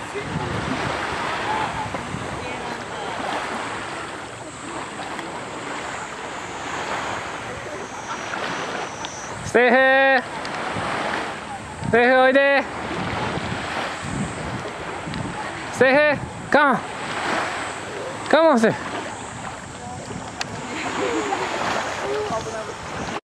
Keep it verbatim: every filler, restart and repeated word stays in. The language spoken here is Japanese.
セーフセーフおいでセーフカモンカモンセーフ